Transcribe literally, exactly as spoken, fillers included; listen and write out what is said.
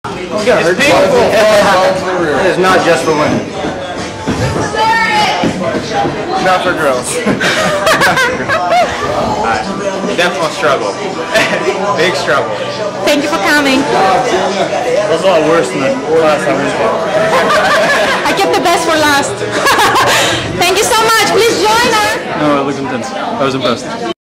It's painful. It is not just for women. Not for girls. Alright. Definitely struggle. Big struggle. Thank you for coming. It was a lot worse than the class I went to. I kept the best for last. Thank you so much. Please join us. No, it looked intense. I was impressed.